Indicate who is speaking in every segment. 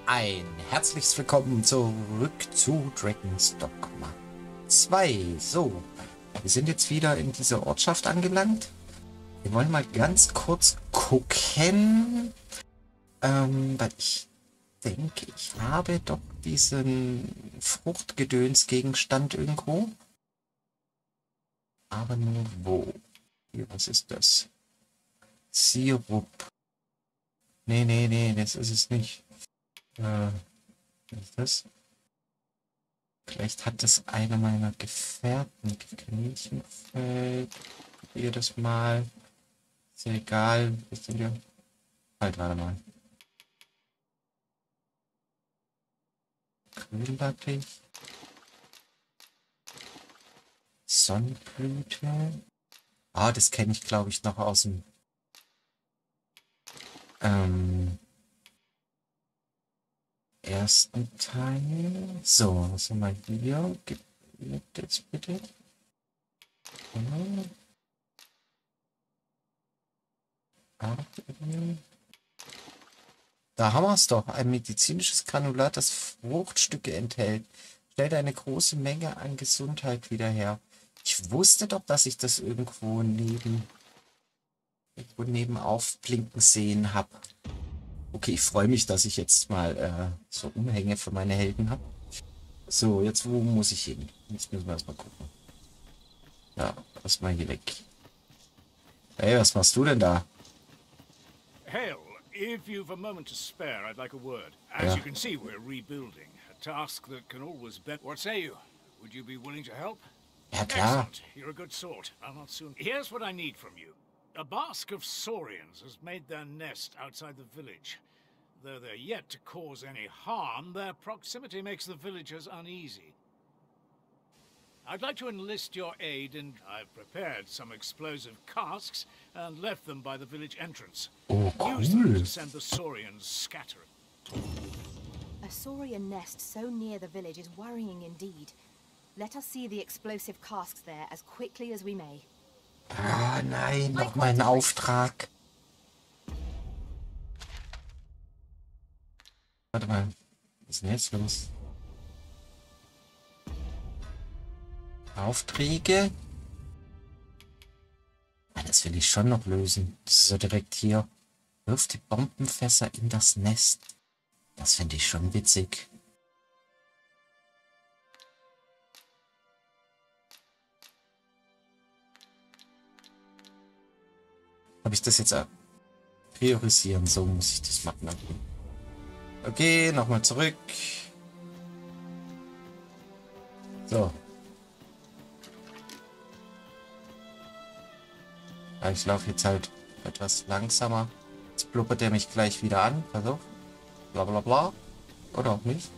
Speaker 1: Ein herzliches Willkommen zurück zu Dragon's Dogma 2. So, wir sind jetzt wieder in dieser Ortschaft angelangt. Wir wollen mal ganz kurz gucken, weil ich denke, ich habe doch diesen Fruchtgedöns-Gegenstand irgendwo. Aber nur wo? Hier, was ist das? Sirup. Nee, das ist es nicht. Was ist das? Vielleicht hat das einer meiner Gefährten. Kaninchenfeld. Probier das mal. Ist ja egal. Bisschen ja. Halt, warte mal. Grünlappich. Sonnenblüte. Ah, das kenne ich, glaube ich, noch aus dem ersten Teil. So, was haben wir hier? Gib jetzt bitte. Da haben wir es doch. Ein medizinisches Granulat, das Fruchtstücke enthält. Stellt eine große Menge an Gesundheit wieder her. Ich wusste doch, dass ich das irgendwo neben aufblinken sehen habe. Okay, ich freue mich, dass ich jetzt mal so Umhänge für meine Helden habe. So, jetzt wo muss ich hin? Jetzt müssen wir erstmal gucken. Ja, erstmal hier weg. Hey, was machst du denn da?
Speaker 2: Hale, if you've a moment to spare, I'd like a word. As you can see, we're rebuilding. A task that can always be... What say you? Would you be willing to help?
Speaker 1: Ja, klar.
Speaker 2: Excellent. You're a good sort. I'll not soon... Here's what I need from you. A basque of saurians has made their nest outside the village. Though they're yet to cause any harm, their proximity makes the villagers uneasy. I'd like to enlist your aid, and I've prepared some explosive casks and left them by the village entrance.
Speaker 1: Oh,
Speaker 2: Use them
Speaker 1: cool.
Speaker 2: to send the saurians scattering.
Speaker 3: A saurian nest so near the village is worrying indeed. Let us see the explosive casks there as quickly as we may.
Speaker 1: Ah, nein, noch mein Auftrag. Warte mal, was ist denn jetzt los? Aufträge? Ah, das will ich schon noch lösen. Das ist so direkt hier. Wirf die Bombenfässer in das Nest. Das finde ich schon witzig. Habe ich das jetzt priorisieren? So muss ich das machen. Okay, nochmal zurück. So. Ja, ich laufe jetzt halt etwas langsamer. Jetzt blubbert er mich gleich wieder an. Pass auf. Bla bla bla. Oder auch nicht.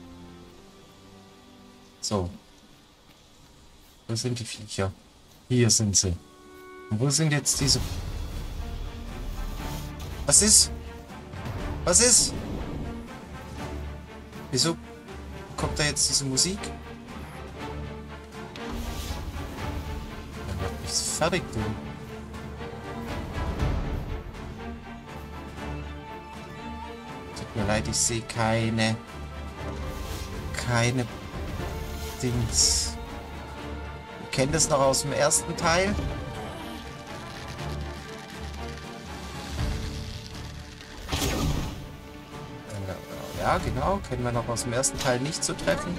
Speaker 1: So. Wo sind die Viecher? Hier sind sie. Und wo sind jetzt diese... Was ist? Was ist? Wieso kommt da jetzt diese Musik? Er macht mich fertig, du. Tut mir leid, ich sehe keine Dings. Ihr kennt das noch aus dem ersten Teil? Ja, genau. Kennen wir noch aus dem ersten Teil nicht zu treffen.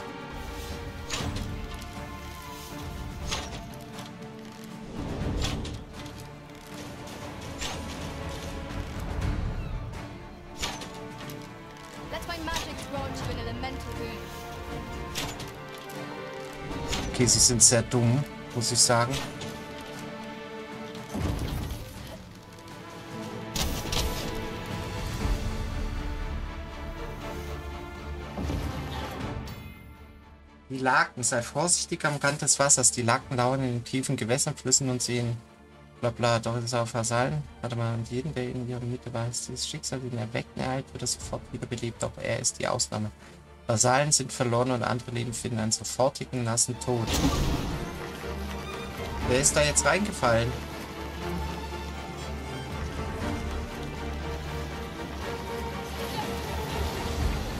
Speaker 1: Okay, sie sind sehr dumm, muss ich sagen. Die Laken, sei vorsichtig am Rand des Wassers. Die Laken lauern in den tiefen Gewässern, Flüssen und Seen. Bla bla, doch ist auf Vasallen. Warte mal, und jeden, der in ihrer Mitte weiß, dieses Schicksal, den erweckten Erhalt, wird er sofort wiederbelebt. Doch er ist die Ausnahme. Vasallen sind verloren und andere Leben finden einen sofortigen, nassen Tod. Wer ist da jetzt reingefallen?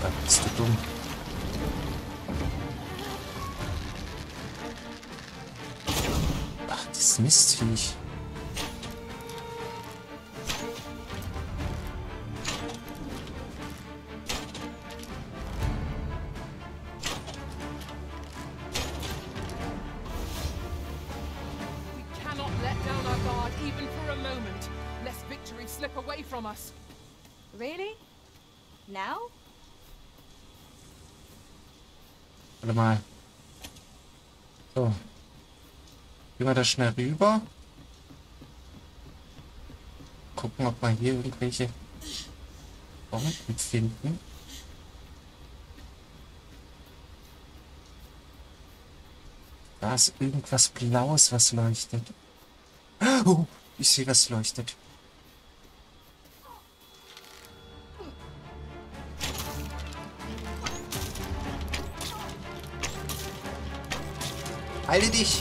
Speaker 1: Da bist du dumm. Ach, das Mistviech.
Speaker 4: We cannot let down our guard even for a moment, lest victory slip away from us.
Speaker 3: Really? Now?
Speaker 1: Warte mal. So. Gehen wir da schnell rüber. Gucken, ob wir hier irgendwelche Bomben finden. Da ist irgendwas Blaues, was leuchtet. Oh, ich sehe, was leuchtet. Heile dich!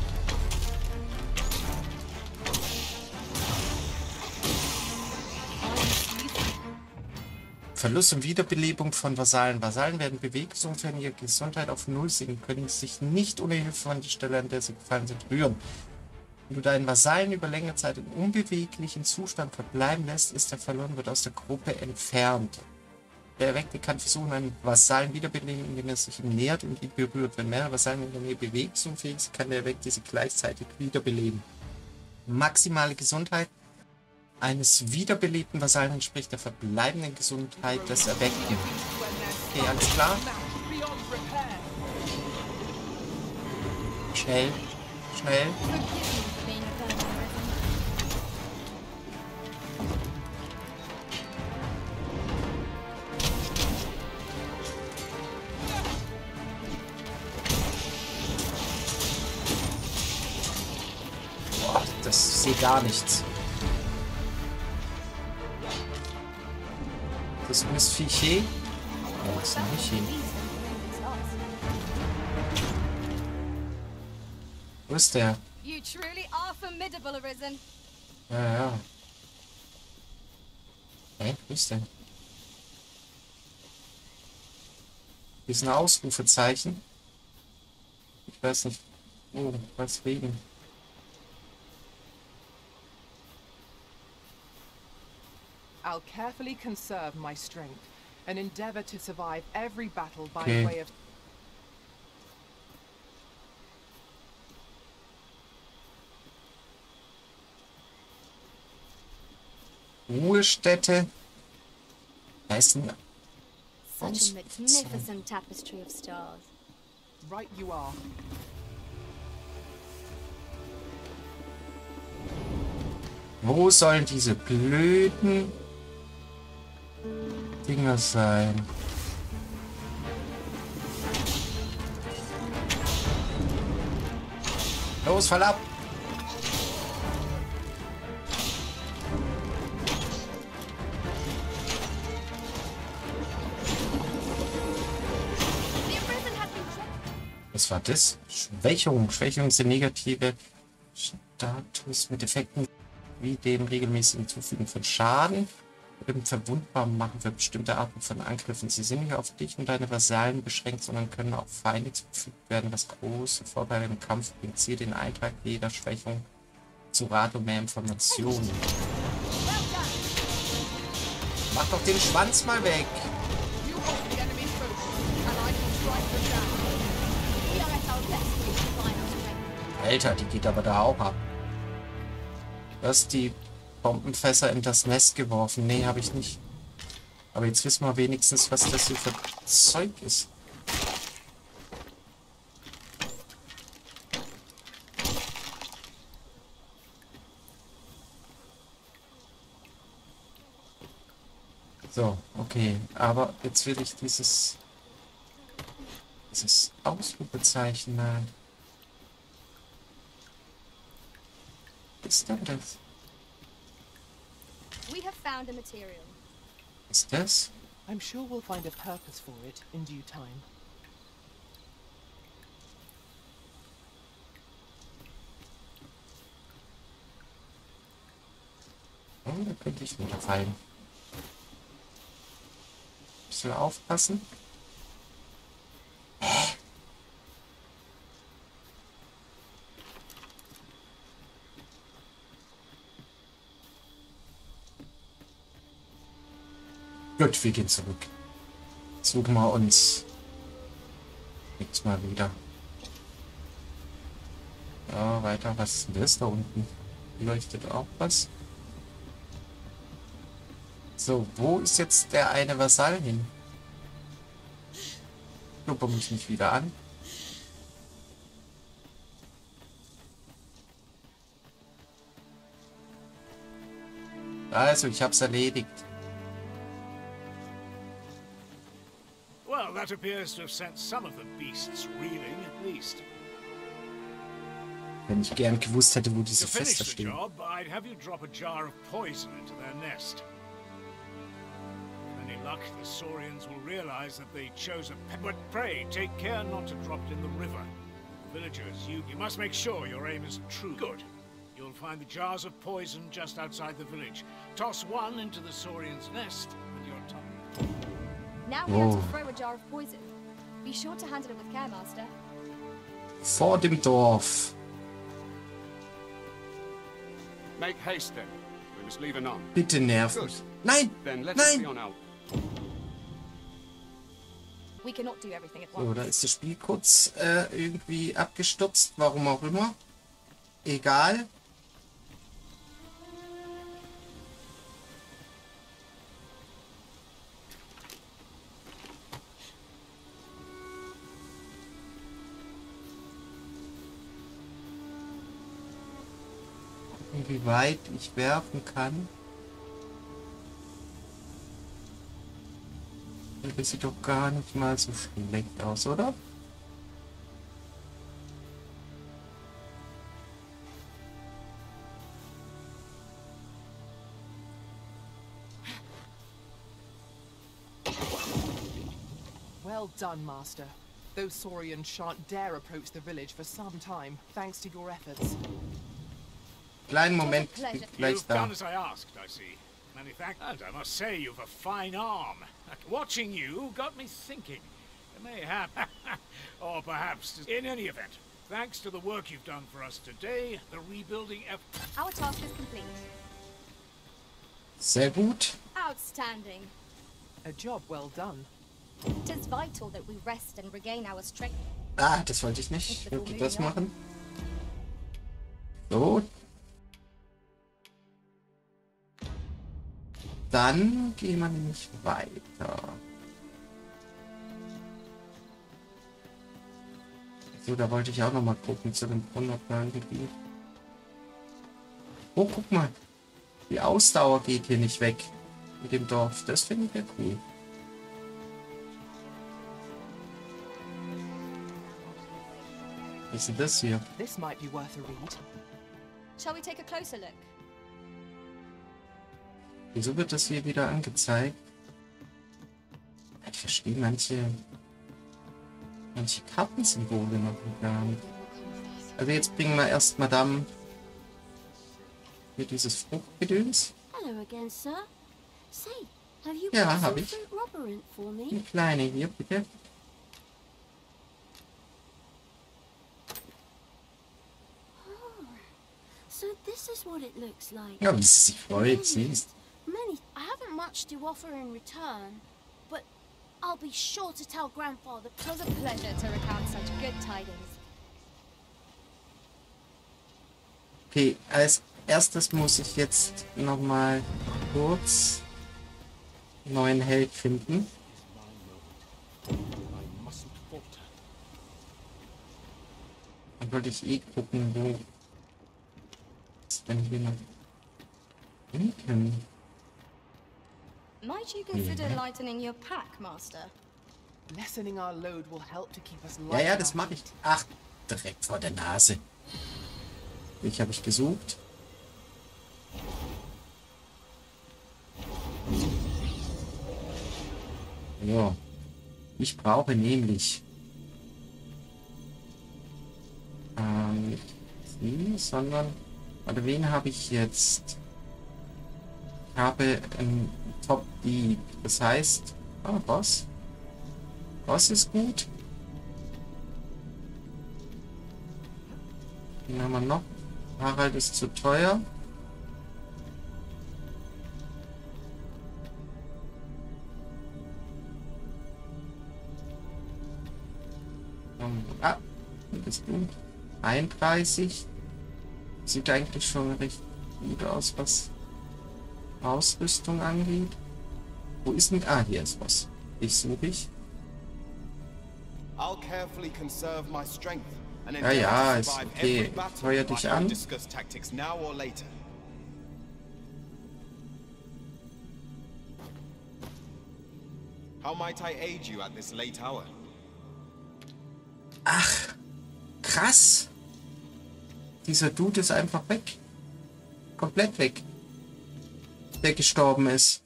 Speaker 1: Verlust und Wiederbelebung von Vasallen. Vasallen werden bewegungsunfähig, ihre Gesundheit auf Null sinken, können sich nicht ohne Hilfe von der Stelle, an der sie gefallen sind, rühren. Wenn du deinen Vasallen über längere Zeit im unbeweglichen Zustand verbleiben lässt, ist er verloren, wird aus der Gruppe entfernt. Der Erweckte kann versuchen, einen Vasallen wiederbeleben, indem er sich ihm nähert und ihn berührt. Wenn mehrere Vasallen in der Nähe bewegungsunfähig sind, kann der Erweckte sie gleichzeitig wiederbeleben. Maximale Gesundheit eines wiederbelebten Vasallen entspricht der verbleibenden Gesundheit des Erweckten. Okay, alles klar. Schnell, schnell. Boah, das ich sehe gar nichts. Das ist Viech. Oh, das ist ein Viech. Wo ist der?
Speaker 5: You truly are formidable, Arisen.
Speaker 1: Ja, ja. Hä? Wo ist der? Hier ist ein Ausrufezeichen. Ich weiß nicht. Oh, weswegen?
Speaker 4: I'll carefully conserve my strength and endeavor to survive every battle by
Speaker 1: Okay.
Speaker 4: way of...
Speaker 1: Ruhestätte. Da ist ein
Speaker 5: Such a magnificent tapestry of stars.
Speaker 4: Right you are.
Speaker 1: Wo sollen diese blöden Dinger sein? Los, fall ab!
Speaker 5: The Arisen has been
Speaker 1: Was war das? Schwächung. Schwächung sind negative Status mit Effekten wie dem regelmäßigen Zufügen von Schaden oder verwundbar machen für bestimmte Arten von Angriffen. Sie sind nicht auf dich und deine Vasallen beschränkt, sondern können auch Feinde zugefügt werden, was große Vorteile im Kampf bringt. Ziehe den Eintrag jeder Schwächung zu Rat und mehr Informationen. Mach doch den Schwanz mal weg!
Speaker 4: You hold the enemy's focus, and I can strike them down.
Speaker 5: We are at our best to combine our strength.
Speaker 1: Alter, die geht aber da auch ab. Du hast die Bombenfässer in das Nest geworfen. Nee, habe ich nicht. Aber jetzt wissen wir wenigstens, was das hier für Zeug ist. So, okay. Aber jetzt will ich dieses Ausrufezeichen mal. Was ist denn das?
Speaker 5: We have found a material.
Speaker 1: Was ist das?
Speaker 4: I'm sure we'll find a purpose for it in due time.
Speaker 1: Oh, da könnte ich runterfallen. bisschen aufpassen. Gut, wir gehen zurück. Suchen wir uns jetzt mal wieder. Ja, weiter. Was ist denn das da unten? Leuchtet auch was. So, wo ist jetzt der eine Vasall hin? Klopper mich nicht wieder an. Also, ich hab's erledigt.
Speaker 2: Well, that appears to have sent some of the beasts reeling, at least.
Speaker 1: Wenn ich gern gewusst hätte, wo diese
Speaker 2: To finish
Speaker 1: Fester
Speaker 2: the
Speaker 1: stehen.
Speaker 2: job, I'd have you drop a jar of poison into their nest. With any luck, the Saurians will realize that they chose a pet. But pray, take care not to drop it in the river. Villagers, you must make sure your aim is true. Good. You'll find the jars of poison just outside the village. Toss one into the Saurian's nest, and you're done.
Speaker 5: Now we have to throw a jar of poison. Be sure to handle it with care, Master.
Speaker 1: Vor dem Dorf.
Speaker 6: Make haste then. We must leave anon.
Speaker 1: Bitte nerven.
Speaker 6: Good.
Speaker 1: Nein!
Speaker 6: Then let us be
Speaker 1: Nein!
Speaker 6: on our...
Speaker 5: We cannot do everything at
Speaker 1: So,
Speaker 5: once.
Speaker 1: da ist das Spiel kurz irgendwie abgestürzt. Warum auch immer. Egal. Wie weit ich werfen kann. Das sieht doch gar nicht mal so schlecht aus, oder?
Speaker 4: Well done, Master. Those Saurians shan't dare approach the village for some time, thanks to your efforts.
Speaker 1: Kleinen Moment,
Speaker 5: pleasure.
Speaker 1: bin gleich
Speaker 2: You've
Speaker 1: da.
Speaker 2: done as I asked, I see. Many thanks. And I must say you've a fine arm. Watching you got me thinking. Mayhap, or perhaps, in any event, thanks to the work you've done for us today, the rebuilding effort.
Speaker 5: Our task is complete.
Speaker 1: Sehr gut.
Speaker 5: Outstanding.
Speaker 4: A job well done.
Speaker 5: It is vital that we rest and regain our strength.
Speaker 1: Ah, das wollte ich nicht. Ich wollte das machen. So. Dann gehen wir nämlich weiter. So, da wollte ich auch noch mal gucken zu dem Brunnen, ob da irgendwie... Oh, guck mal. Die Ausdauer geht hier nicht weg. Mit dem Dorf. Das finde ich ja cool. Was ist denn das hier?
Speaker 4: This might be worth a read.
Speaker 5: Shall we take a closer look?
Speaker 1: Wieso wird das hier wieder angezeigt? Ich verstehe manche Kartensymbole noch gar nicht. Also jetzt bringen wir erst Madame hier dieses Fruchtgedöns.
Speaker 7: Hello again, sir. Say, have you
Speaker 1: Ja,
Speaker 7: got
Speaker 1: hab
Speaker 7: some
Speaker 1: ich.
Speaker 7: fruit robberant for me?
Speaker 1: Die kleine hier, bitte.
Speaker 7: So this is what it looks like.
Speaker 1: Ja, wie sie sich freut, siehst.
Speaker 7: Many. I haven't much to offer in return, but I'll be sure to tell Grandfather.
Speaker 5: It was a pleasure to recount such good tidings.
Speaker 1: Okay, als erstes muss ich jetzt nochmal kurz einen neuen Held finden. Dann wollte ich gucken, wo ist denn hier noch hinten?
Speaker 5: Might you consider lightening your pack, Master?
Speaker 4: Lessening our load will help to keep us
Speaker 1: Ja,
Speaker 4: light.
Speaker 1: ja, das mache ich. Ach, direkt vor der Nase. Ich habe ich gesucht. Ja. Ich brauche nämlich nicht sie, sondern warte, wen habe ich jetzt? Ich habe einen Top Dieb. Das heißt, Ah, Boss. Boss ist gut. Den haben wir noch. Harald ist zu teuer. Ah, wie bist du? 31. Sieht eigentlich schon recht gut aus, was Ausrüstung angeht. Wo ist denn... Ah, hier ist was. Ich suche ich.
Speaker 8: I'll carefully conserve my strength and
Speaker 1: Ja, ja,
Speaker 8: endeavor to
Speaker 1: ist
Speaker 8: survive
Speaker 1: okay.
Speaker 8: every battle.
Speaker 1: Feuer dich
Speaker 8: I will
Speaker 1: an.
Speaker 8: discuss tactics now or later. How might I aid you at this late hour?
Speaker 1: Ach, krass. Dieser Dude ist einfach weg. Komplett weg. Der gestorben ist.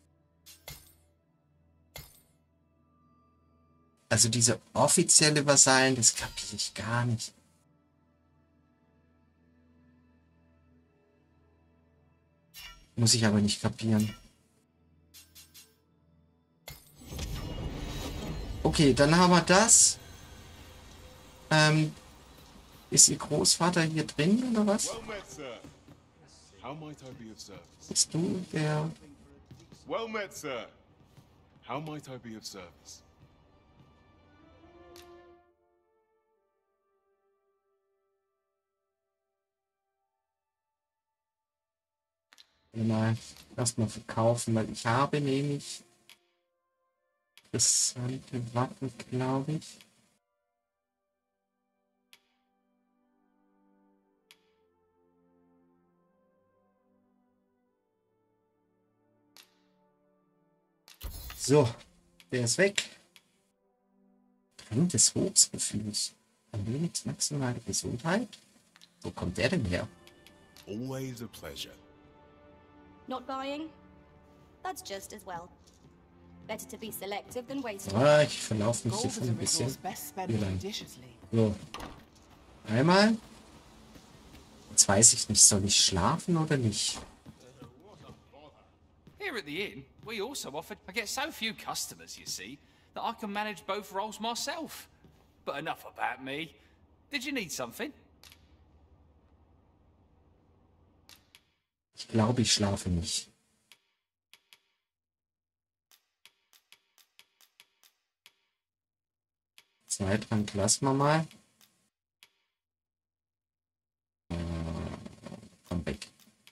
Speaker 1: Also diese offizielle Vasallen, das kapiere ich gar nicht. Muss ich aber nicht kapieren. Okay, dann haben wir das. Ist Ihr Großvater hier drin oder was?
Speaker 6: Well met, sir. How might I be of service?
Speaker 1: Bist du der...
Speaker 6: Well met, sir. How might I be of service?
Speaker 1: Mal erstmal verkaufen, weil ich habe nämlich interessante Waffen, glaube ich. So, der ist weg. Drang des Hochgefühls. Ein wenig maximale Gesundheit. Wo kommt der denn her?
Speaker 6: Always a pleasure.
Speaker 5: Not buying? That's just as well. Better to be selective than wasteful.
Speaker 1: Ah, ich verlaufe mich hier
Speaker 4: Gold
Speaker 1: schon
Speaker 4: is a
Speaker 1: ein bisschen.
Speaker 4: resource best spent
Speaker 1: Wie lang?
Speaker 4: judiciously.
Speaker 1: So. Einmal. Jetzt weiß ich nicht, soll ich schlafen oder nicht?
Speaker 9: Here at the inn, we also offered. I get so few customers, you see, that I can manage both roles myself. But enough about me. Did you need something?
Speaker 1: Ich glaube, ich schlafe nicht. Zweitrank lassen wir mal. Komm weg.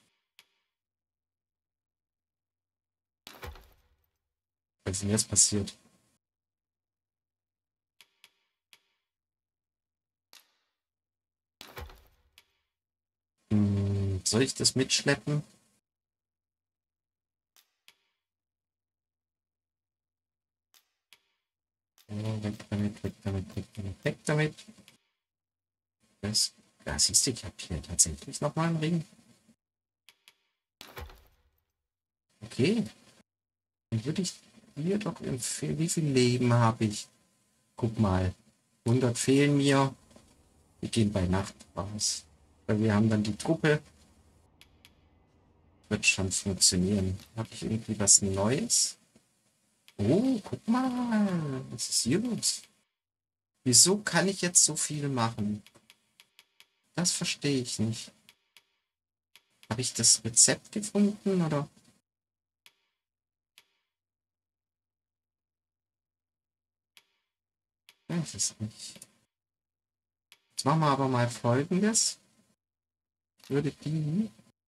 Speaker 1: Was ist denn jetzt passiert? Soll ich das mitschleppen? Weg damit, weg damit, weg damit, weg damit. Ja, siehst du, ich habe hier tatsächlich nochmal einen Ring. Okay. Dann würde ich hier doch empfehlen. Wie viel Leben habe ich? Guck mal. 100 fehlen mir. Wir gehen bei Nacht raus. Weil wir haben dann die Truppe. Wird schon funktionieren. Habe ich irgendwie was Neues? Oh, guck mal. Was ist hier los? Wieso kann ich jetzt so viel machen? Das verstehe ich nicht. Habe ich das Rezept gefunden, oder? Ich weiß es nicht. Jetzt machen wir aber mal Folgendes. Ich würde die...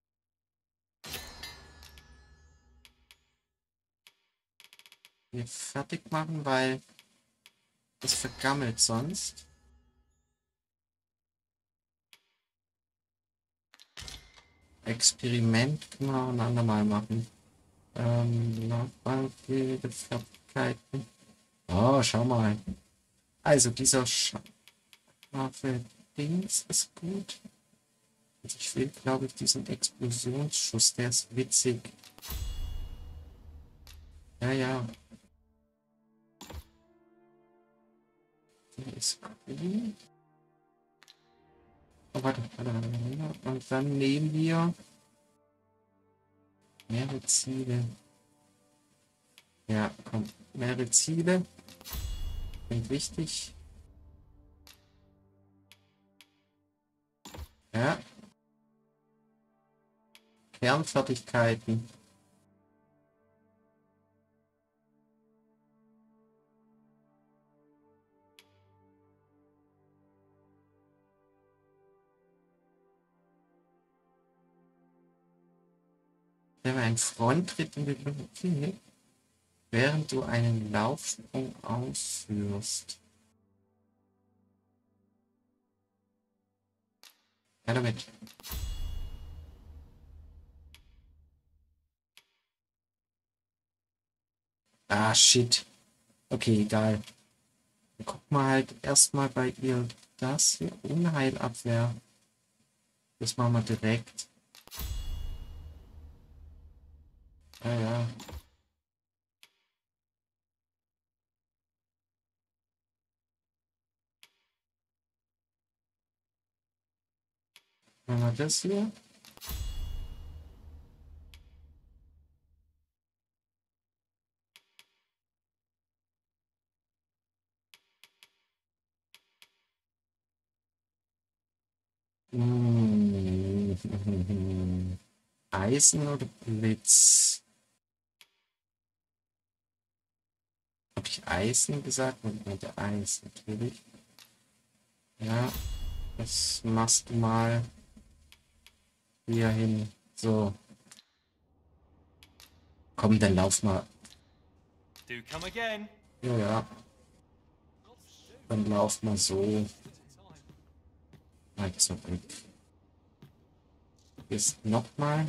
Speaker 1: hier fertig machen, weil das vergammelt sonst. Experiment können wir auch ein andermal machen. Laufbahn-Pflege, Fertigkeiten. Oh, schau mal. Also dieser scharfe Dings ist gut. Also ich will, glaube ich, diesen Explosionsschuss, der ist witzig. Ja, ja. Der ist cool. Oh, warte. Und dann nehmen wir mehrere Ziele. Ja, komm. Mehrere Ziele. Sind wichtig. Ja. Kernfertigkeiten. Wenn ein Fronttritt in die Luft, während du einen Laufsprung ausführst. Ja, damit. Ah, shit. Okay, egal. Dann guck mal halt erstmal bei ihr das hier. Unheilabwehr. Das machen wir direkt. Ja, ja. Machen wir das hier. Eisen oder Blitz? Habe ich Eisen gesagt? Und mit Eis natürlich. Ja, das machst du mal hier hin. So. Komm, dann lauf mal.
Speaker 9: Do come again.
Speaker 1: Ja, ja. Dann lauf mal so. Mal zurück. Jetzt nochmal.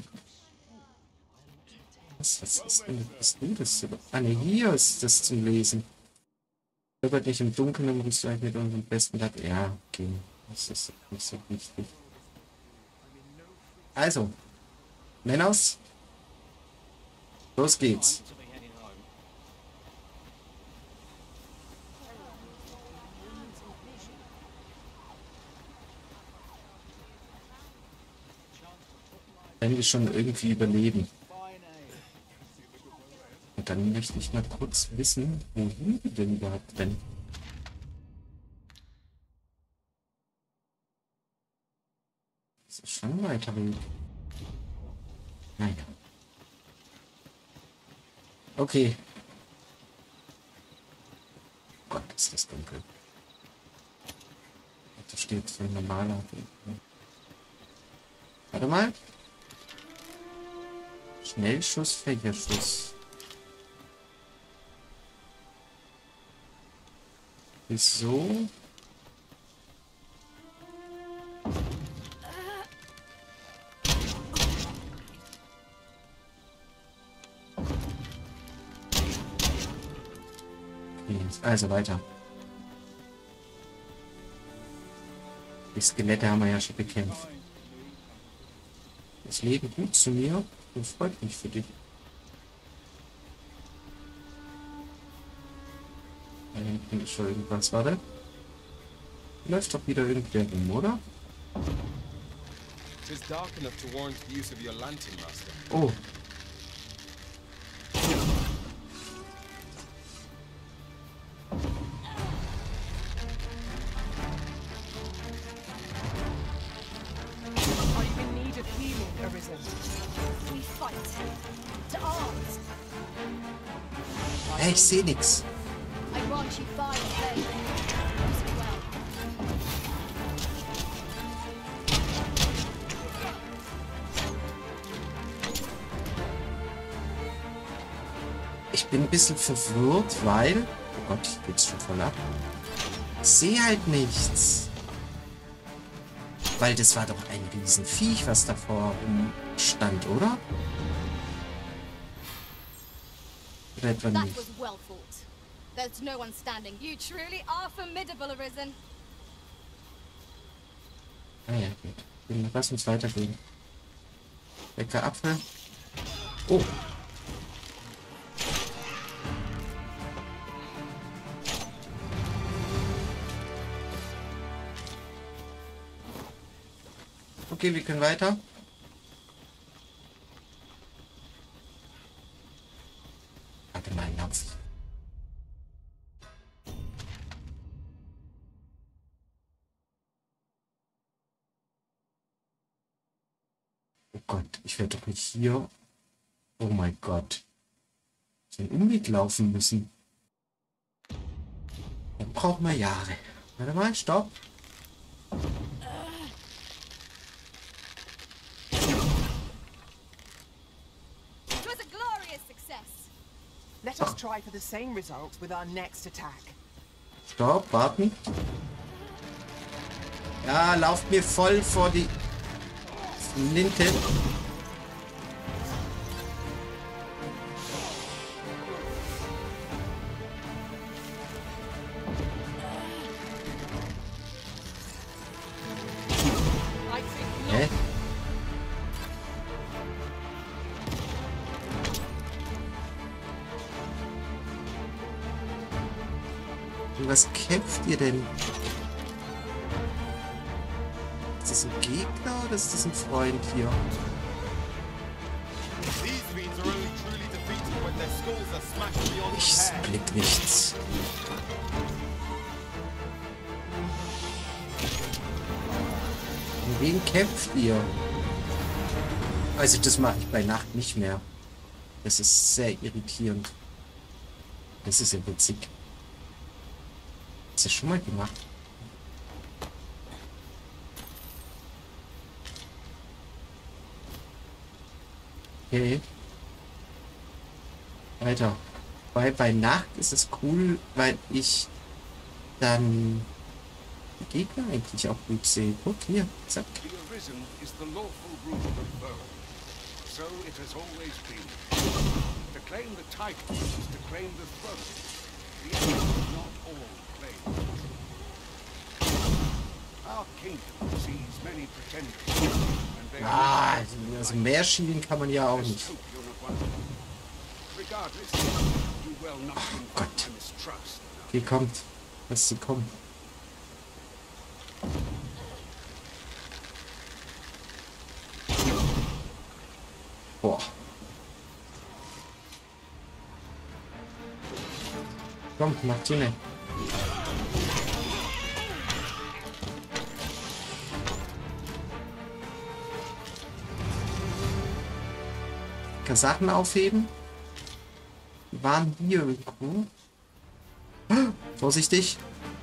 Speaker 1: Was ist denn? Bist du das? Ah ne, hier ist das zum Lesen. Wird nicht im Dunkeln im Rüstzeug mit unserem besten Blatt. Ja, okay. Das ist nicht so wichtig. Also, Männers, los geht's. Wenn wir schon irgendwie überleben. Und dann möchte ich mal kurz wissen, wohin wir denn überhaupt rennen. Das ist schon ein weiter Weg. Naja. Okay. Gott, ist das dunkel. Da steht so ein normaler Weg. Warte mal. Schnellschuss, Fächerschuss. Wieso? Okay, also weiter. Die Skelette haben wir ja schon bekämpft. Das Leben gut zu mir. Das freut mich für dich. Da hinten ist schon irgendwas, warte. Läuft doch wieder irgendwer rum, oder? Oh. Hey, ich sehe nix. Ich bin ein bisschen verwirrt, weil... Oh Gott, ich geht's schon voll ab. Ich sehe halt nichts. Weil das war doch ein Riesenviech, was davor stand, oder? Oder etwa nicht?
Speaker 5: There's no one standing. You truly are formidable, Arisen.
Speaker 1: Ah ja, gut. Dann lass uns weitergehen. Lecker Apfel. Oh. Okay, wir können weiter. Warte mal, Napf. Gott, ich werde doch nicht hier... Oh mein Gott. Den Umweg laufen müssen. Dann brauchen wir Jahre. Warte mal, stopp.
Speaker 5: It was a glorious success.
Speaker 4: Let us try for the same result with our next attack.
Speaker 1: Stopp, warten. Ja, lauft mir voll vor die Flinte. Hä? Was kämpft ihr denn? Ist das ein Gegner oder ist das ein Freund hier? Ich blick nichts. Gegen wen kämpft ihr? Also das mache ich bei Nacht nicht mehr. Das ist sehr irritierend. Das ist ja witzig. Das ist schon mal gemacht. Okay. Weiter. Weil bei Nacht ist es cool, weil ich dann die Gegner eigentlich auch gut sehe. Guck hier, zack.
Speaker 10: The Arisen is the lawful ruler of Burn. So it has always been. To claim the title is to claim the throne. The enemy is not all claim. Our kingdom sees many pretenders, and they
Speaker 1: Also mehr schielen kann man ja auch nicht.
Speaker 10: regardless, do well not to invite my mistrust.
Speaker 1: Okay, kommt. Lass sie kommen. Boah. Komm, mach zu ne. Sachen aufheben. Die waren hier irgendwo. Vorsichtig.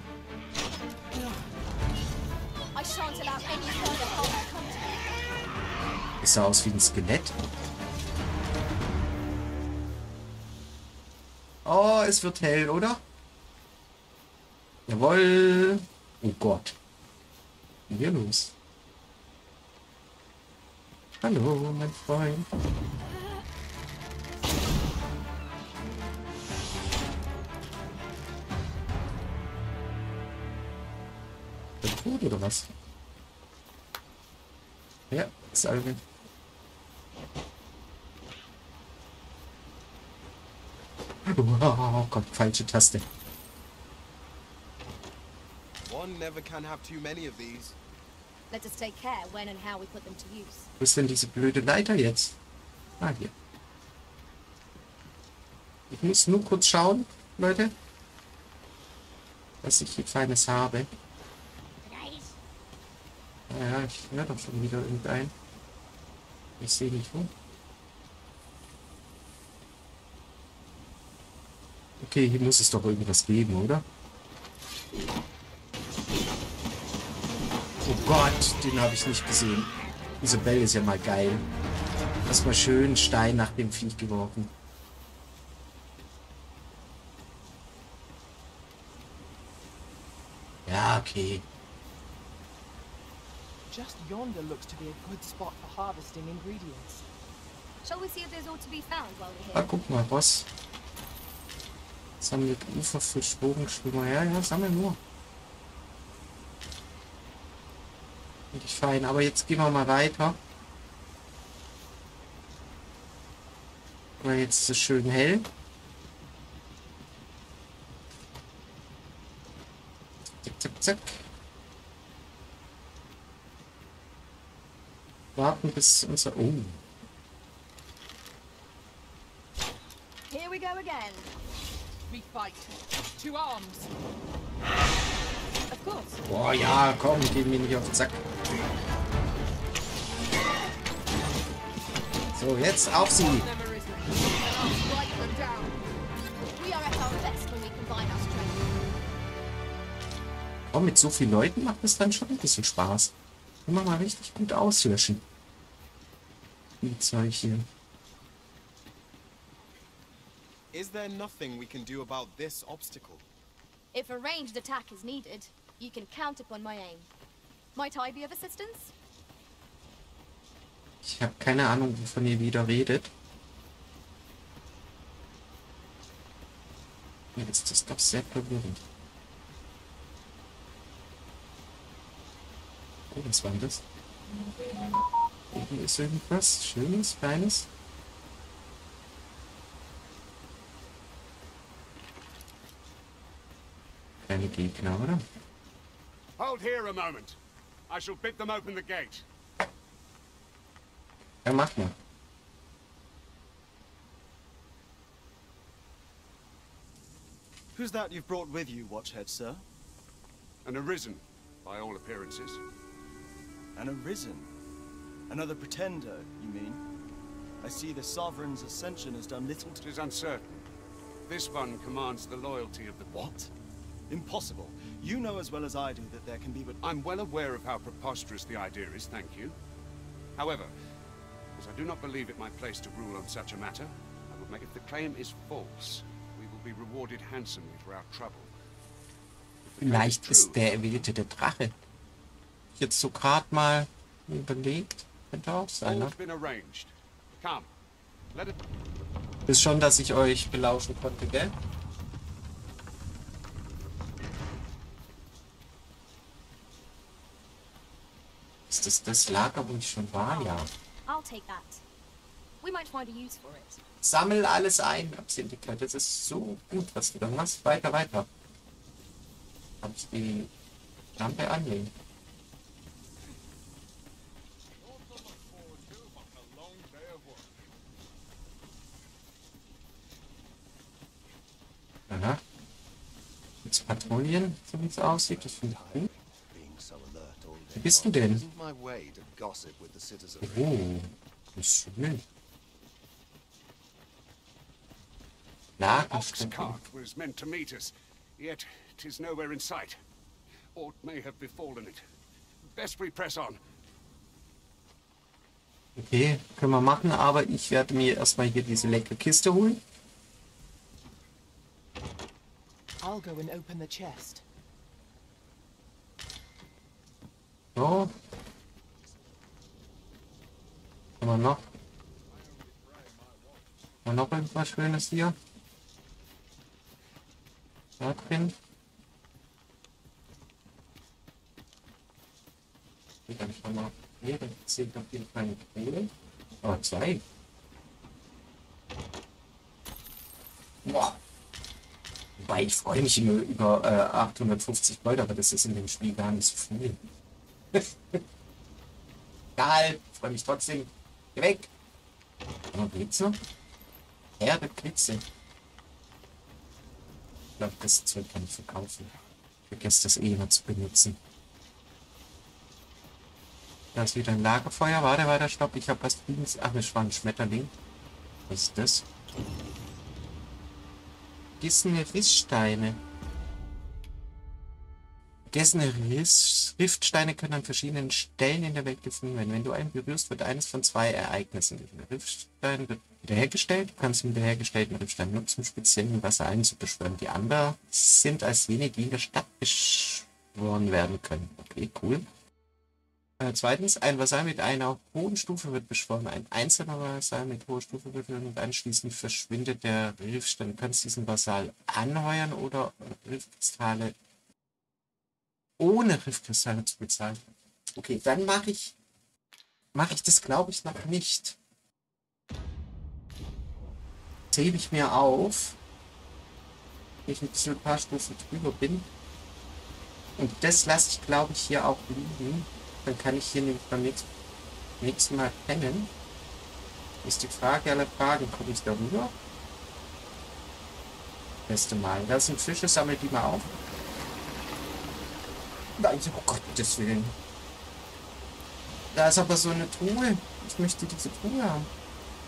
Speaker 5: I shan't allow any further harm to come to me.
Speaker 1: Ist er aus wie ein Skelett? Oh, es wird hell, oder? Jawohl. Oh Gott. Was ist hier los? Hallo, mein Freund. Gut oder was? Ja, Salve. Oh Gott, falsche Taste.
Speaker 8: One never can have too many of these.
Speaker 5: Let us take care when and how we put them to use.
Speaker 1: Wo ist denn diese blöde Leiter jetzt? Ah, hier. Ich muss nur kurz schauen, Leute, dass ich hier Feines habe. Ja, ich höre doch schon wieder irgendein. Ich sehe nicht wo. Okay, hier muss es doch irgendwas geben, oder? Oh Gott, den habe ich nicht gesehen. Diese Bell ist ja mal geil. Erstmal schön Stein nach dem Viech geworfen. Ja, okay.
Speaker 4: Just yonder looks to be a good spot for harvesting ingredients.
Speaker 5: Shall we see if there's ought to be found while we're
Speaker 1: Ah,
Speaker 5: here?
Speaker 1: guck mal, was? Sammelt Uferfisch, Bogenschwimmer. Ja, ja, sammel nur. Finde ich fein. Aber jetzt gehen wir mal weiter. Weil jetzt ist es schön hell. Zack, zack, zack. Warten bis unser... Oh.
Speaker 5: Here we go again.
Speaker 4: We fight. To arms.
Speaker 5: Of course.
Speaker 1: Boah, ja, komm, gehen wir nicht auf den Sack. So, jetzt auf sie.
Speaker 7: We are at our best when we combine our strength.
Speaker 1: Oh, mit so vielen Leuten macht es dann schon ein bisschen Spaß. Immer mal richtig gut auslöschen. Die Zeug hier.
Speaker 8: Is there nothing we can do about this obstacle?
Speaker 5: If a ranged attack is needed, you can count upon my aim. Might I be of assistance?
Speaker 1: Ich habe keine Ahnung, wovon ihr wieder redet. Jetzt ist das doch sehr verwirrend. Oh, was war denn das? Oben ist irgendwas Schönes, Feines. Keine Gegner, oder?
Speaker 10: Hold here a moment. I shall bid them open the gate.
Speaker 1: Ja, mach mal.
Speaker 11: Who's that you've brought with you, Watchhead, sir?
Speaker 10: An Arisen, by all appearances.
Speaker 11: An Arisen? Another pretender, you mean? I see the Sovereign's ascension has done little to...
Speaker 10: It is uncertain. This one commands the loyalty of the...
Speaker 11: What? Impossible. You know as well as I do that there can be but...
Speaker 10: I'm well aware of how preposterous the idea is, thank you. However, as I do not believe it my place to rule on such a matter, I would make... If the claim is false, we will be rewarded handsomely for our trouble.
Speaker 1: Vielleicht ist der erwählte der Drache. Jetzt so gerade mal überlegt. Könnte auch sein, ne? Ist schon, dass ich euch belauschen konnte, gell? Ist das das Lager, wo ich schon war? Ja.
Speaker 5: I'll take that. We might find a use for it.
Speaker 1: Sammel alles ein, Absindiger. Das ist so gut, was du da machst. Weiter, weiter. Kann ich die Lampe anlegen? Aha. Jetzt Patrouillen, so wie es aussieht. Das finde ich gut. Wo bist du denn? Oh, das ist schön.
Speaker 10: Ox cart was meant to meet us, yet 'tis nowhere in sight. Aught may have befallen it. Best we press on.
Speaker 1: Okay, können wir machen, aber ich werde mir erstmal hier diese leckere Kiste holen.
Speaker 4: I'll go and open the chest.
Speaker 1: So. Haben wir noch? Haben wir noch irgendwas Schönes hier? Da drin. Dann schauen wir. Hier, da sind auf jeden Fall eine Quelle. Oh, 2. Boah. Wobei, ich freue mich immer über 850 Gold, aber das ist in dem Spiel gar nicht so viel. Egal, freue mich trotzdem. Geh weg. Oh, geht's noch? Herbe Blitze. Ich glaube, das Zeug kann ich verkaufen. Ich vergesse das eh immer zu benutzen. Da ist wieder ein Lagerfeuer. Warte, stopp. Ich habe was Fliegends. Ach, das war ein Schmetterling. Was ist das? Gissene Risssteine. Gissene Riffsteine können an verschiedenen Stellen in der Welt gefunden werden. Wenn du einen berührst, wird eines von 2 Ereignissen. Der Riffstein wird wiederhergestellt. Du kannst den wiederhergestellten Riffstein nutzen, um speziell im Wasser einzubeschwören. Die anderen sind als jene, die in der Stadt beschworen werden können. Okay, cool. Zweitens, ein Vasall mit einer hohen Stufe wird beschworen. Ein einzelner Vasall mit hoher Stufe wird und anschließend verschwindet der Riffstein. Du kannst diesen Vasall anheuern oder Riffkristalle ohne Riffkristalle zu bezahlen. Okay, dann mache ich das, glaube ich, noch nicht. Das hebe ich mir auf, wenn ich ein paar Stufen drüber bin. Und das lasse ich, glaube ich, hier auch liegen. Dann kann ich hier nämlich beim nächsten Mal pennen. Ist die Frage aller Fragen, komme ich da rüber? Beste Mal. Da sind Fische, sammelt die mal auf. Nein, oh Gottes Willen. Da ist aber so eine Truhe. Ich möchte diese Truhe haben.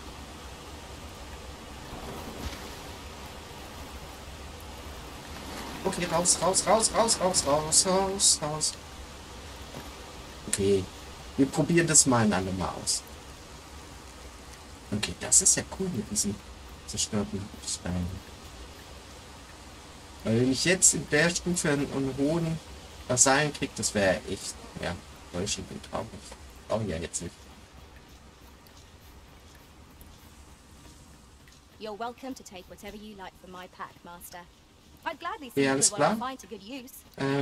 Speaker 1: Okay, raus, raus, raus, raus, raus, raus, raus, raus. Okay, wir probieren das mal in allem mal aus. Okay, das ist ja cool mit diesen zerstörten Steinen. Weil wenn ich jetzt in der Stufe einen hohen Vasallen kriege, das wäre echt, ja, enttäuschend und traurig. Brauche ich ja jetzt nicht.
Speaker 5: You're welcome to take whatever you like from my pack, Master. I'd gladly see
Speaker 1: Ja,
Speaker 5: you
Speaker 1: alles
Speaker 5: what I
Speaker 1: klar.
Speaker 5: find to good use.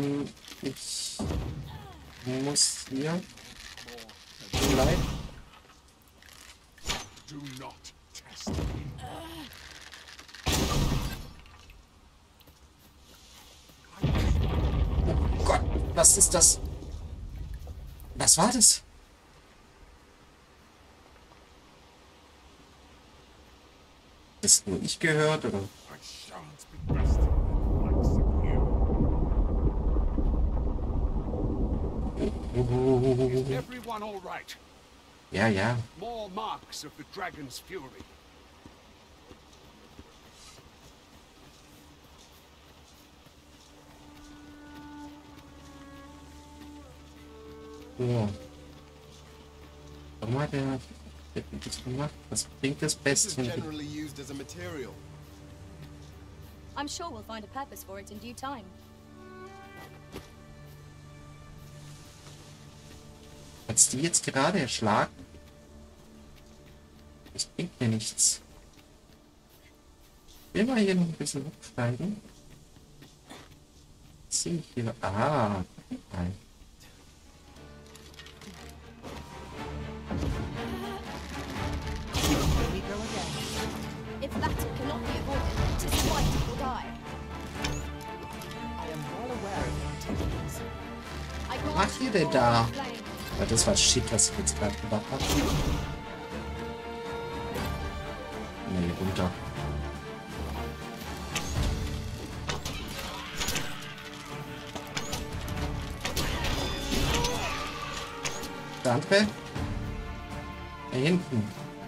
Speaker 1: Ich muss hier. Leid.
Speaker 6: Do not test me.
Speaker 1: Oh Gott, was ist das? Was war das? Ist nur ich gehört, oder?
Speaker 6: I shan't be resting on the likes of you. Is everyone all right?
Speaker 1: Ja, ja.
Speaker 6: More marks of the dragon's fury.
Speaker 1: So. Warum hat er das gemacht? Was bringt das
Speaker 8: This is
Speaker 1: Beste?
Speaker 8: generally used as a material.
Speaker 5: I'm sure we'll find a purpose for it in due time.
Speaker 1: Hat's die jetzt gerade erschlagen? Das bringt mir nichts. Ich will mal hier noch ein bisschen hochsteigen. Was sehe ich hier? Ah, nein.
Speaker 5: If battle cannot be avoided, 'tis fight or die.
Speaker 4: I am well aware of your activities.
Speaker 5: I
Speaker 1: Was
Speaker 5: grant
Speaker 1: macht ihr
Speaker 5: you
Speaker 1: denn
Speaker 5: all
Speaker 1: da?
Speaker 5: flame.
Speaker 1: Weil das war shit, was ich jetzt gerade gemacht habe. Nee, runter. Der andere? Da hinten.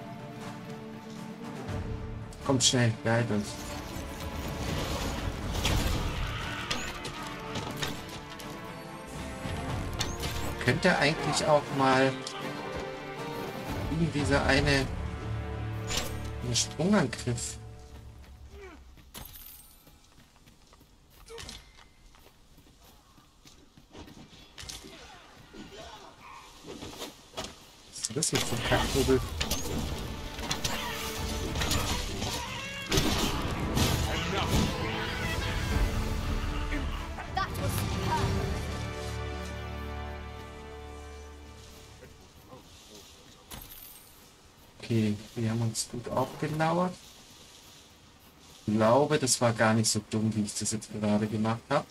Speaker 1: Kommt schnell, beeilt uns. Könnte eigentlich auch mal dieser eine Sprungangriff. Was ist das jetzt für ein Kackvogel?
Speaker 5: That was superb.
Speaker 1: Okay, wir haben uns gut aufgelauert. Ich glaube, das war gar nicht so dumm, wie ich das jetzt gerade gemacht habe.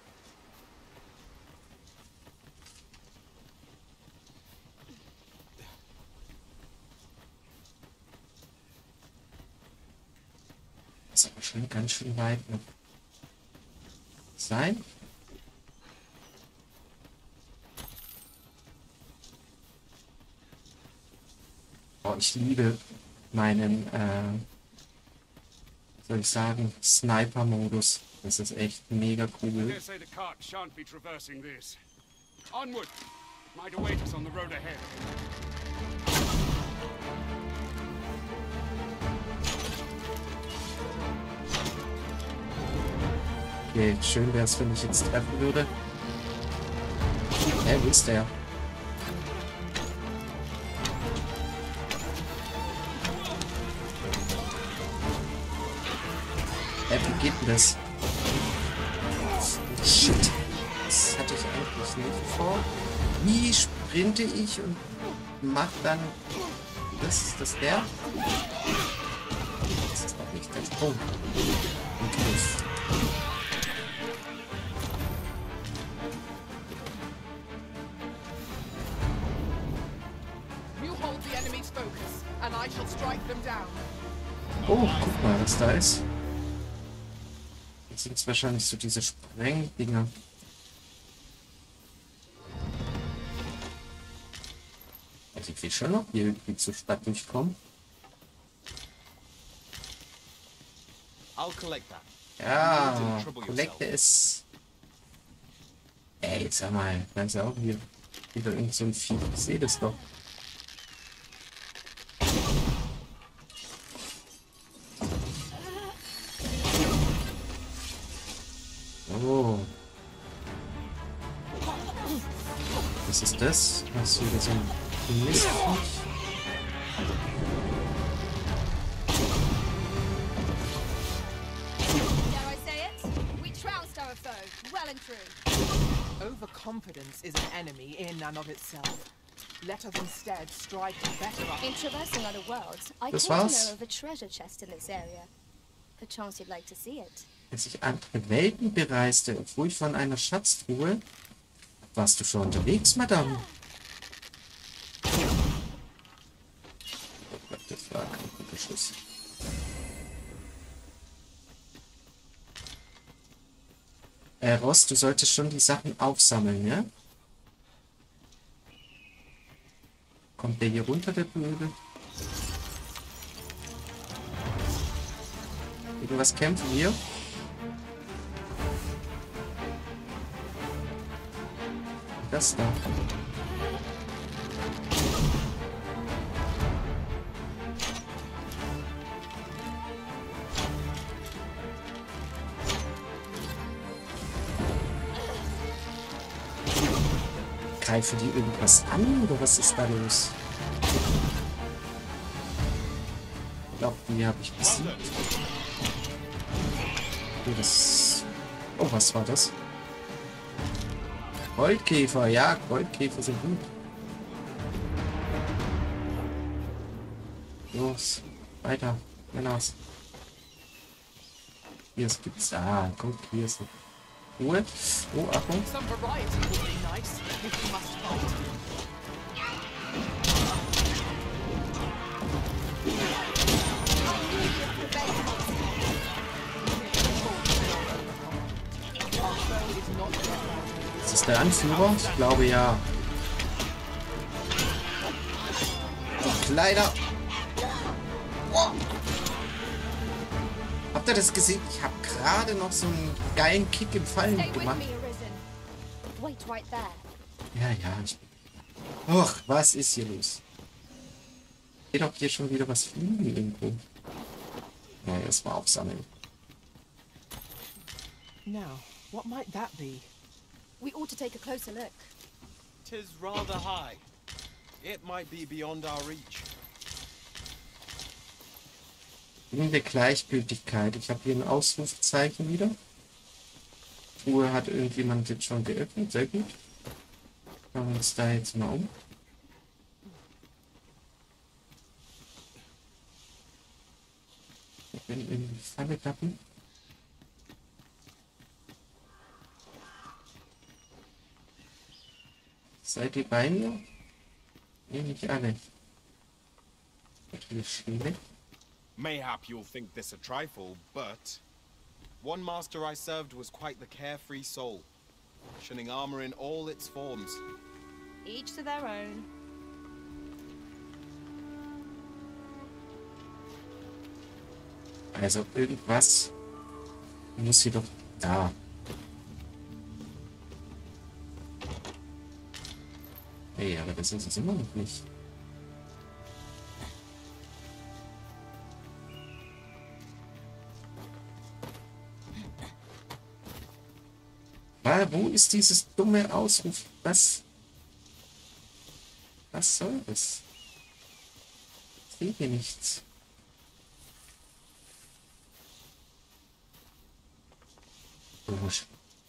Speaker 1: Das ist aber schon ganz schön weit noch sein. Oh, ich liebe meinen, soll ich sagen, Sniper-Modus. Das ist echt mega
Speaker 10: I
Speaker 1: cool.
Speaker 10: dare say the cart shan't be traversing this. Onward! It might await us on the road ahead.
Speaker 1: Okay, schön wäre es, wenn ich jetzt treffen würde. Hä, wo ist der? Wie geht denn das? Shit. Das hatte ich eigentlich nicht vor. Wie sprinte ich und mach dann... Das ist das der? Das ist doch nicht der Sprung. Ein Griff.
Speaker 4: You hold the enemy's focus, and I shall strike them down.
Speaker 1: Oh, guck mal, was da ist. Jetzt sind es wahrscheinlich so diese Sprengdinger. Also ich will schon noch hier irgendwie zur Stadt durchkommen.
Speaker 8: I'll collect that.
Speaker 1: Ja, Kollekte ist... Ey, jetzt sag mal, da ist ja auch wieder irgend so ein Vieh. Ich sehe das doch. Oh. Was ist das? Was ist wieder so ein Mistviech?
Speaker 4: Overconfidence is an enemy in and of itself. Let us instead strive to better our...
Speaker 5: In traversing other worlds, I
Speaker 1: Das
Speaker 5: came to
Speaker 1: war's?
Speaker 5: know of a treasure chest in this area. Perchance you'd like to see it.
Speaker 1: Als ich andere Welten bereiste, obwohl ich von einer Schatztruhe... Warst du schon unterwegs, Madame? Oh Gott, das war kein guter Schuss. Ross, du solltest schon die Sachen aufsammeln, ja? Kommt der hier runter, der Blöde? Irgendwas kämpfen hier? Das da. Greifen die irgendwas an oder was ist da los? Ich glaube, die habe ich besiegt. Okay, das... Oh, was war das? Goldkäfer, ja, Goldkäfer sind gut. Los, weiter, Männers. Hier ist gibt's. Ah, guck, hier ist eine Ruhe. Oh, Achtung. Ist das der Anführer? Ich glaube ja. Die Kleider. Oh. Habt ihr das gesehen? Ich habe gerade noch so einen geilen Kick im Fallen gemacht. Ja, ja. Och, was ist hier los? Geht doch hier schon wieder was fliegen irgendwo. Ja, erstmal aufsammeln.
Speaker 4: Now, what might that be?
Speaker 5: We ought to take a closer look.
Speaker 8: 'Tis rather high. It might be beyond our reach.
Speaker 1: In der Gleichgültigkeit. Ich habe hier ein Ausrufezeichen wieder. Truhe hat irgendjemand jetzt schon geöffnet. Sehr gut. Schauen wir uns da jetzt mal um. Ich bin in die Falle tappen. Seid ihr bei mir? Nee, nicht alle. Natürlich schwierig.
Speaker 8: Mayhap you'll think this a trifle, but one master I served was quite the carefree soul, shunning armor in all its forms.
Speaker 5: Each to their own.
Speaker 1: Also irgendwas muss hier doch da. Hey, aber das ist es immer noch nicht. Wo ist dieses dumme Ausruf? Was soll das? Ich sehe hier nichts. Komisch.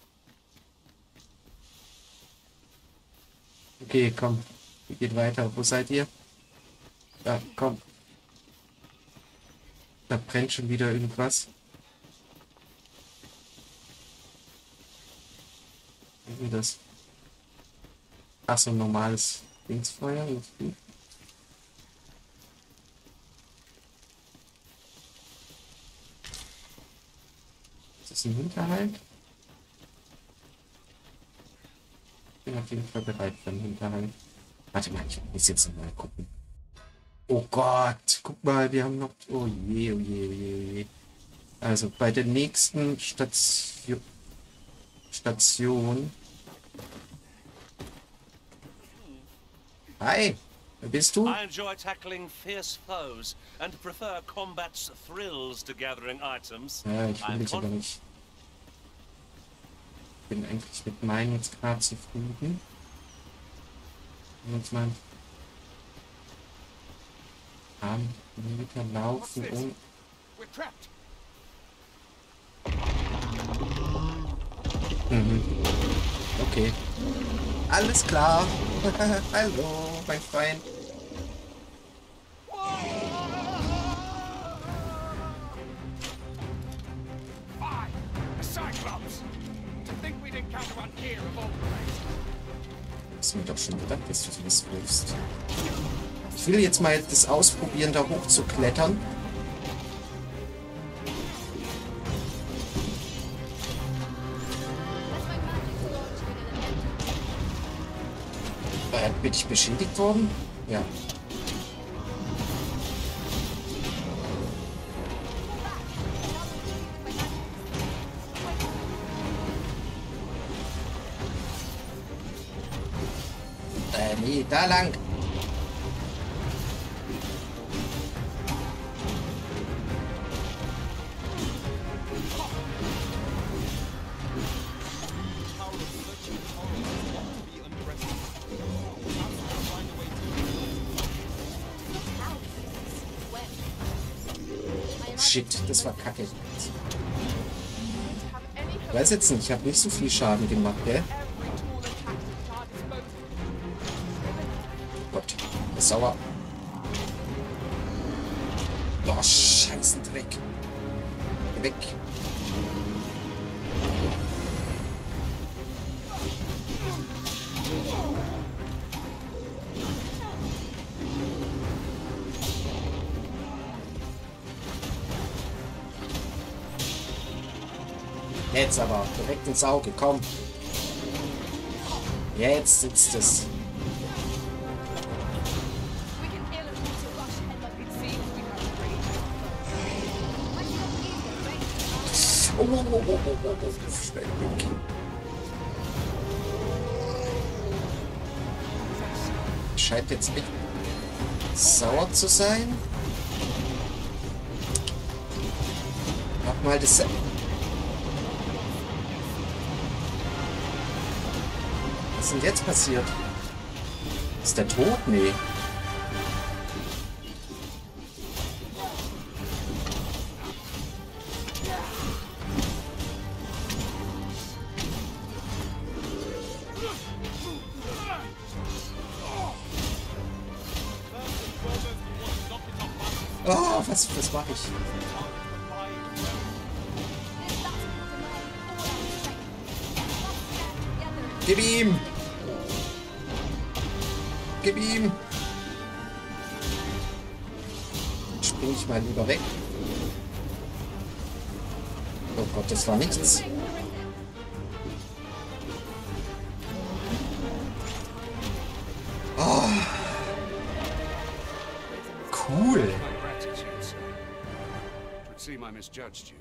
Speaker 1: Okay, komm. Wir gehen weiter. Wo seid ihr? Da, komm. Da brennt schon wieder irgendwas. Wie das? Ach so, normales Dingsfeuer. Ist das ein Hinterhalt? Ich bin auf jeden Fall bereit für einen Hinterhalt. Warte mal, ich muss jetzt mal gucken. Oh Gott, guck mal, wir haben noch... Oh je, oh je, oh je, oh je. Also bei der nächsten Station. Hi, wer bist du?
Speaker 12: I enjoy tackling fierce foes and prefer combat's thrills to gathering items.
Speaker 1: Ja, ich will dich aber nicht. Ich bin eigentlich mit meinen jetzt gerade zufrieden. Und jetzt mal Meter laufen und okay. Alles klar. Hallo, mein Freund. Ist mir doch schon gedacht, dass du das willst. Ich will jetzt mal das ausprobieren, da hoch zu klettern. Bin ich beschädigt worden? Ja. Nee, da lang. Shit, das war kacke. Ich weiß jetzt nicht, ich habe nicht so viel Schaden gemacht, gell? Gott, ist sauer. Boah, scheißen Dreck. Geh weg. Jetzt aber, direkt ins Auge, komm. Jetzt sitzt es. Schnell weg. Scheint jetzt echt sauer zu sein. Mach mal das. Was ist denn jetzt passiert? Ist der tot? Nee. Oh, was mache ich? Gib ihm! Gib ihm! Spring ich mal lieber weg. Oh Gott, das war nichts. Oh. Cool.
Speaker 10: It would seem I misjudged you.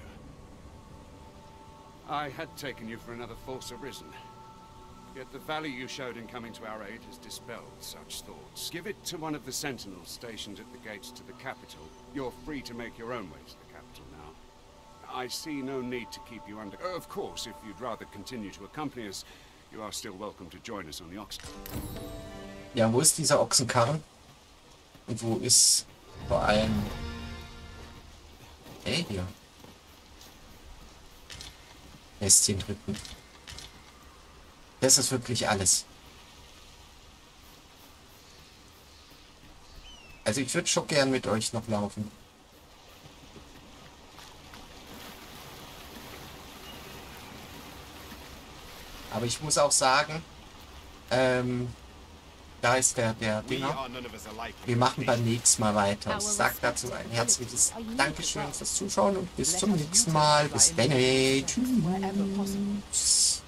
Speaker 10: I had taken you for another Force Arisen. Yet the value you showed in coming to our aid has dispelled such thoughts. Give it to one of the sentinels stationed at the gates to the capital. You're free to make your own way to the capital now. I see no need to keep you under... Of course, if you'd rather continue to accompany us, you are still welcome to join us on the Oxen.
Speaker 1: Ja, wo ist dieser Ochsenkarren? Und wo ist vor allem... Hey, hier. Bestien drücken. Das ist wirklich alles. Also ich würde schon gern mit euch noch laufen. Aber ich muss auch sagen, da ist der Dinger. Wir machen beim nächsten Mal weiter. Ich sage dazu ein herzliches Dankeschön fürs Zuschauen und bis zum nächsten Mal. Bis dann. Tschüss.